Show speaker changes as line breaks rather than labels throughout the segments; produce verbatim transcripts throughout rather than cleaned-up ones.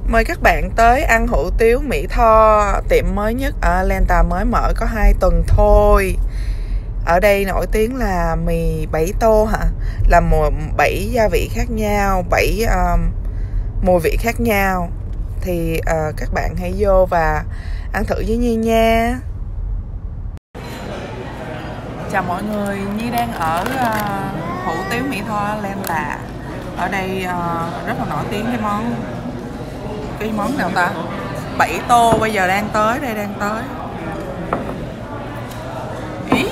Mời các bạn tới ăn hủ tiếu Mỹ Tho, tiệm mới nhất ở Atlanta, mới mở có hai tuần thôi. Ở đây nổi tiếng là mì bảy tô hả? Là bảy gia vị khác nhau, bảy um, mùi vị khác nhau. Thì uh, các bạn hãy vô và ăn thử với Nhi nha. Chào mọi người, Nhi đang ở uh, hủ tiếu Mỹ Tho Atlanta. Ở đây uh, rất là nổi tiếng cái món cái món nào ta? Bảy tô bây giờ đang tới đây, đang tới. Ý.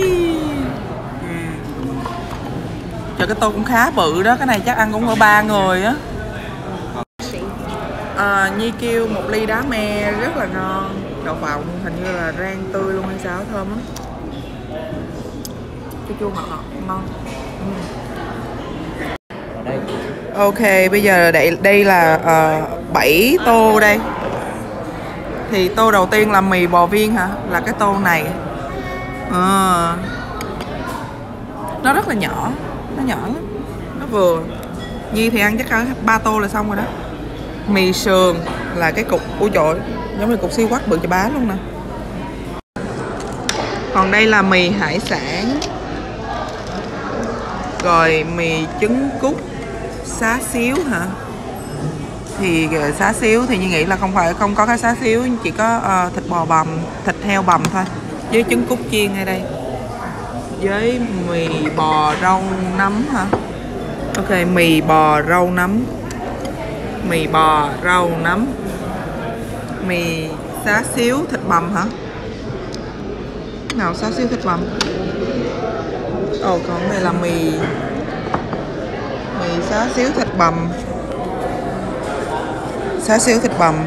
Trời, cái tô cũng khá bự đó, cái này chắc ăn cũng ở ba người á. À, Nhi kêu một ly đá me rất là ngon, đậu phộng hình như là rang tươi luôn hay sao, thơm lắm. Chua chua ngọt ngọt ngon. Ừ. Ok, bây giờ đây, đây là uh, bảy tô đây. Thì tô đầu tiên là mì bò viên hả? Là cái tô này. À, nó rất là nhỏ, nó nhỏ lắm, nó vừa. Nhi thì ăn chắc cả ba tô là xong rồi đó. Mì sườn là cái cục, ui trời, giống như cục siêu quắc bự chà bá luôn nè. Còn đây là mì hải sản. Rồi mì trứng cút xá xíu hả? Thì xá xíu thì Nhi nghĩ là không phải không có cái xá xíu, chỉ có uh, thịt bò bằm, thịt heo bằm thôi, với trứng cút chiên ngay đây, với mì bò rau nấm hả? Ok, mì bò rau nấm, mì bò rau nấm, mì xá xíu thịt bằm hả? Nào xá xíu thịt bằm. Ồ, còn đây là mì mì xá xíu thịt bằm, xá xíu thịt bằm.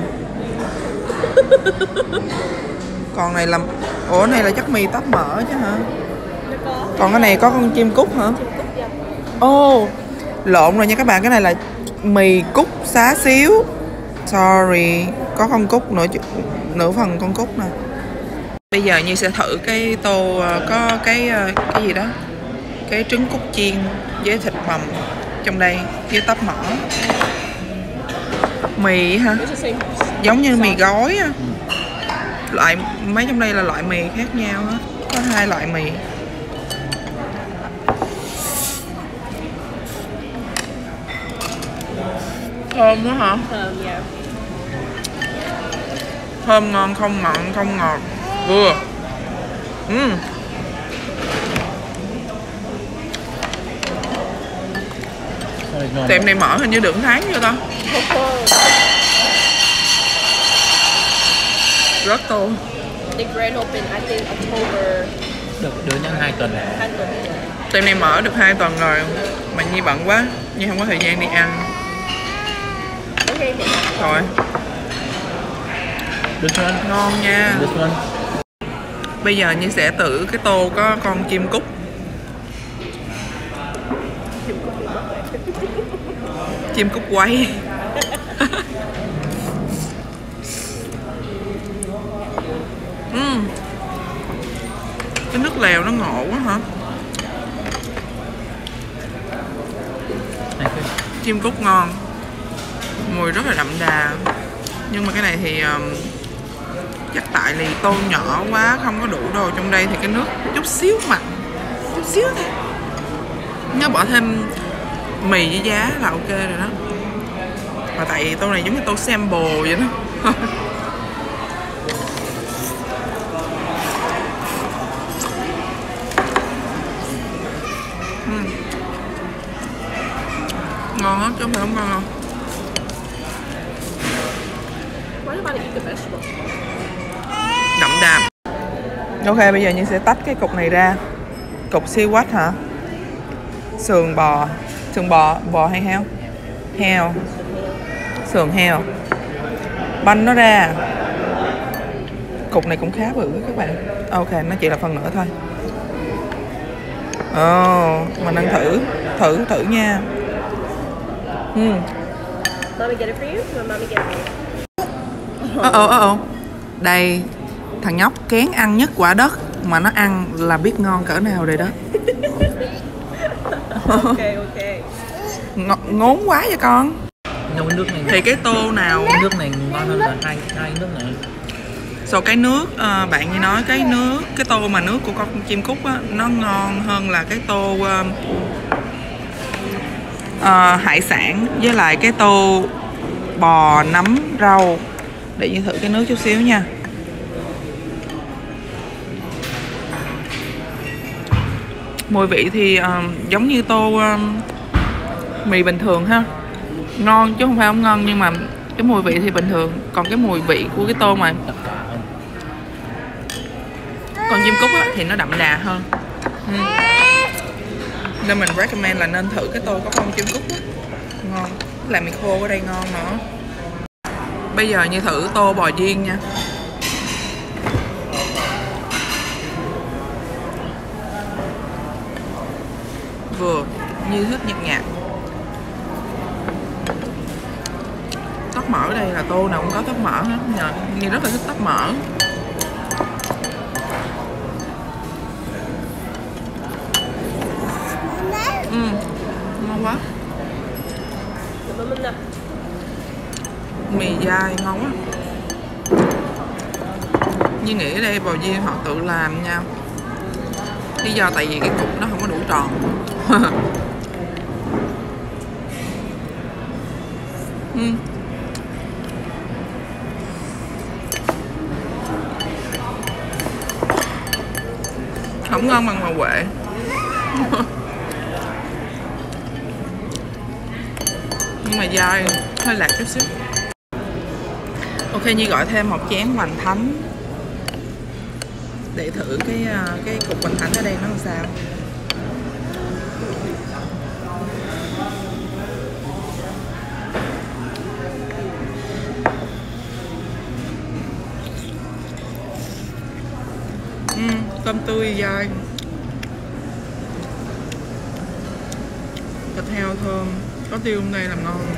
Còn này là, ủa này là chắc mì tóp mỡ chứ hả? Còn cái này có con chim cút hả? Ồ, oh, lộn rồi nha các bạn, cái này là mì cút xá xíu. Sorry, có con cút nữa, nửa phần con cút nè. Bây giờ Nhi sẽ thử cái tô có cái cái gì đó, cái trứng cút chiên với thịt bằm trong đây với tóp mỡ. Mì hả? Giống như mì gói á. Loại mấy trong đây là loại mì khác nhau á, có hai loại mì. Thơm quá hả? Thơm, dạ. Thơm ngon, không mặn, không ngọt, vừa. Uhm. Tiệm này mở hình như được tháng chưa ta? Rất tô.
The grand open I think October.
Được được nhân hai tuần.
Hai tuần.
Tiệm này mở được hai tuần rồi, mà Nhi bận quá, Nhi không có thời gian đi ăn.
Okay.
Rồi.
This one.
Ngon nha.
This one.
Bây giờ Nhi sẽ tự cái tô có con chim cút. Chim cút quay. uhm. Cái nước lèo nó ngộ quá hả? Chim cút ngon, mùi rất là đậm đà. Nhưng mà cái này thì um, chắc tại vì tô nhỏ quá, không có đủ đồ trong đây thì cái nước chút xíu mặn, chút xíu thôi. Nhớ bỏ thêm mì với giá là ok rồi đó. Và tại vì tô này giống như tô sample vậy đó. uhm. Ngon hết chứ không phải không ngon không? Đậm đà. Ok, bây giờ Nhân sẽ tách cái cục này ra. Cục siêu quách hả? Sườn bò. Sườn bò, bò hay heo? Heo. Sườn heo. Banh nó ra. Cục này cũng khá bự các bạn. Ok, nó chỉ là phần nửa thôi. Ồ, oh, mình ăn thử. Thử, thử nha. Hmm.
Mommy get it for you? Or mommy get it for you?
Ờ ờ ờ Đây, thằng nhóc kén ăn nhất quả đất, mà nó ăn là biết ngon cỡ nào rồi đó.
Ok, ok.
Ng ngốn quá vậy con.
nấu nước này.
Thì cái tô nào
Cái nước này ngon hơn là hai hai nước này.
So cái nước uh, bạn như nói cái nước cái tô mà nước của con chim cút á, nó ngon hơn là cái tô uh, uh, hải sản với lại cái tô bò nấm rau. Để như thử cái nước chút xíu nha. Mùi vị thì uh, giống như tô uh, mì bình thường ha, ngon chứ không phải không ngon, nhưng mà cái mùi vị thì bình thường. Còn cái mùi vị của cái tô mà con chim cút á, thì nó đậm đà hơn. ừ. Nên mình recommend là nên thử cái tô có con chim cút á. Ngon, làm mì khô ở đây ngon nữa. Bây giờ như thử tô bò chiên nha. Vừa như thích nhạt nhạt. Tóp mỡ ở đây là tô nào cũng có tóp mỡ hết. Như rất là thích tóp mỡ. Ừ, ngon quá. Mì dai ngon quá. Như nghĩ ở đây bò viên họ tự làm nha. Lý do tại vì cái cục nó không có đủ tròn. ừ. Không ngon bằng bò Huệ. Nhưng mà dai, hơi lạc chút xíu. Ok, Nhi gọi thêm một chén hoành thánh để thử cái cái cục hoành thánh ở đây nó làm sao. uhm, Tôm tươi dai, thịt heo thơm, có tiêu trong đây làm ngon.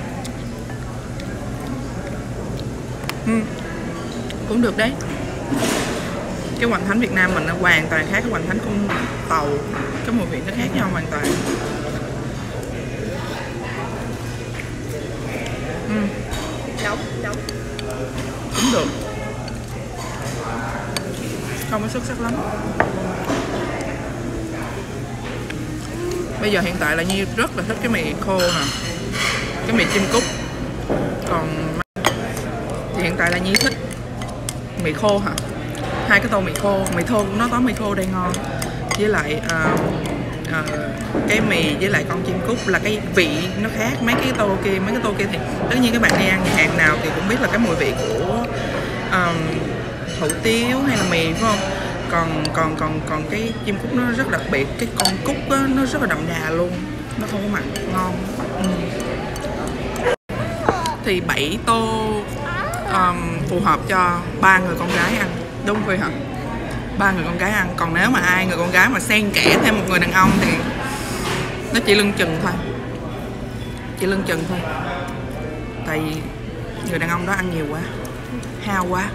uhm, Cũng được đấy. Cái hoành thánh Việt Nam mình nó hoàn toàn khác cái hoành thánh con tàu. Cái mùi vị nó khác nhau hoàn toàn. uhm.
Nóng, nóng.
Cũng được. Không có xuất sắc lắm. Bây giờ hiện tại là Nhi rất là thích cái mì khô nè, cái mì chim cút. Còn thì hiện tại là Nhi thích mì khô hả? Hai cái tô mì khô, mì thô nó có mì khô đây ngon. Với lại uh, uh, cái mì với lại con chim cút là cái vị nó khác. Mấy cái tô kia, mấy cái tô kia thì tất nhiên các bạn đi ăn nhà hàng nào thì cũng biết là cái mùi vị của um, hủ tiếu hay là mì phải không? Còn còn còn còn cái chim cút nó rất đặc biệt, cái con cút á, nó rất là đậm đà luôn, nó không có mặn, ngon. ừ. Thì bảy tô um, phù hợp cho ba người con gái ăn, đúng không hả? Ba người con gái ăn. Còn nếu mà ai người con gái mà xen kẽ thêm một người đàn ông thì nó chỉ lưng chừng thôi, chỉ lưng chừng thôi. Tại vì người đàn ông đó ăn nhiều quá, hao quá.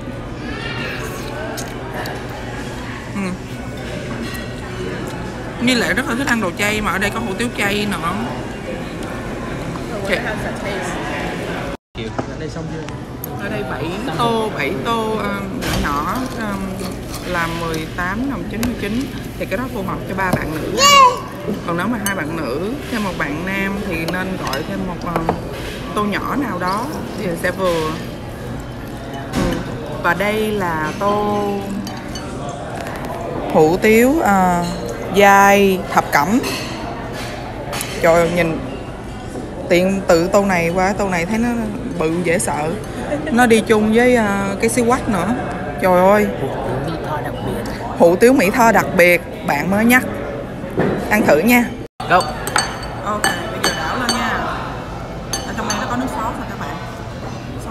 ừ. Như Lệ rất là thích ăn đồ chay, mà ở đây có hủ tiếu chay nữa. Okay.
Đây xong chưa?
Ở đây bảy tô, bảy tô um, nhỏ nhỏ um, là mười tám đồng chín mươi chín. Thì cái đó phù hợp cho ba bạn nữ. Còn nếu mà hai bạn nữ thêm một bạn nam thì nên gọi thêm một um, tô nhỏ nào đó thì sẽ vừa. ừ. Và đây là tô hủ tiếu uh, dai thập cẩm. Trời ơi, nhìn tiện tự tô này qua tô này thấy nó bự dễ sợ. Nó đi chung với uh, cái xí quách nữa. Trời ơi, hủ tiếu Mỹ Tho đặc biệt, bạn mới nhắc. Ăn thử nha.
Go.
Ok, bây giờ đảo lên nha. Ở trong này nó có nước sốt nè các bạn. Sốt.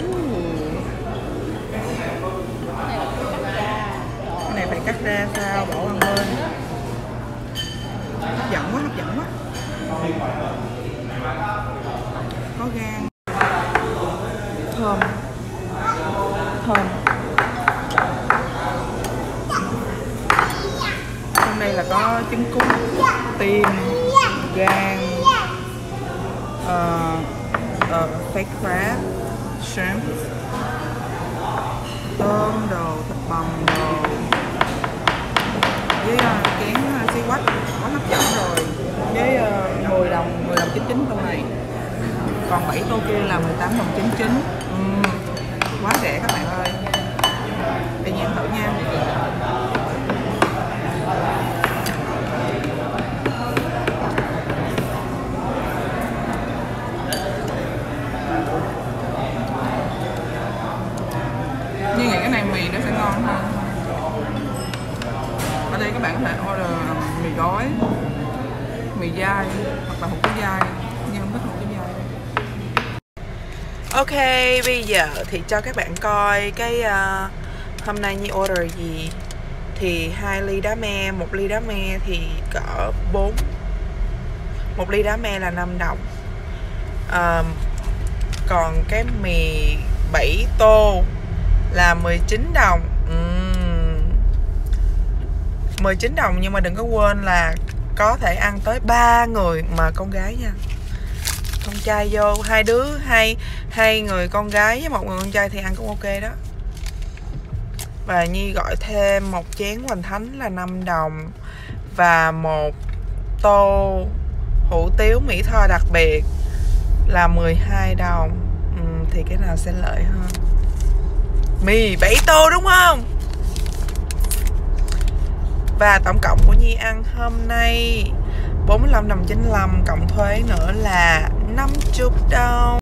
Cái này phải cắt ra sao, bỏ qua bên. Hấp dẫn quá, hấp dẫn quá. Có gan. Thơm. Thơm. Trong đây là có trứng cút, tim, gan, uh, uh, fake crab, shrimp, tôm đồ, thịt bằm đồ, với uh, chén uh, xí quách quá hấp dẫn rồi, với uh, mười đồng, mười đồng chín chín tô này, còn bảy tô kia là mười tám đồng chín chín. uhm, quá rẻ các bạn ơi. Để nhìn thử nha. Như nghĩ cái này mì nó sẽ ngon hơn. Ở đây các bạn có thể order mì gói, mì dai hoặc là hủ tiếu dai, nhưng không thích hủ tiếu dai. Ok, bây giờ thì cho các bạn coi cái uh, hôm nay Nhi order gì. Thì hai ly đá me, một ly đá me thì cỡ bốn, một ly đá me là năm đồng. Uh, còn cái mì bảy tô là mười chín đồng. uhm. mười chín đồng, nhưng mà đừng có quên là có thể ăn tới ba người mà con gái nha. Con trai vô hai đứa, hai hai người con gái với một người con trai thì ăn cũng ok đó. Và Nhi gọi thêm một chén hoành thánh là năm đồng và một tô hủ tiếu Mỹ Tho đặc biệt là mười hai đồng. uhm, thì cái nào sẽ lợi hơn? Mì bảy tô đúng không? Và tổng cộng của Nhi ăn hôm nay bốn mươi lăm đồng chín mươi lăm, cộng thuế nữa là năm mươi đồng.